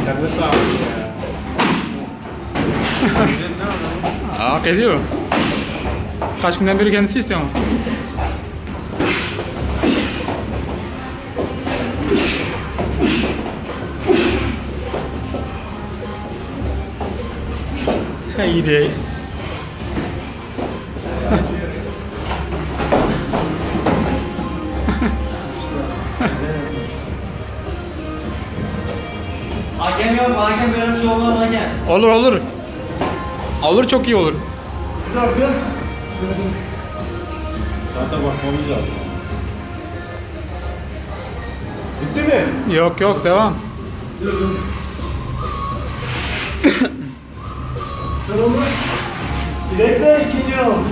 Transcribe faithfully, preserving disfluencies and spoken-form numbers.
Hak ediyor. Kaç günden beri kendisi istiyor ama. İyi değil. Hakem yok, hakem böyle bir şey olmaz hakem. Olur olur. Olur, çok iyi olur. Bir dakika. Zaten bakmamız lazım. Bitti mi? Yok yok, devam. Bekle ikinci round.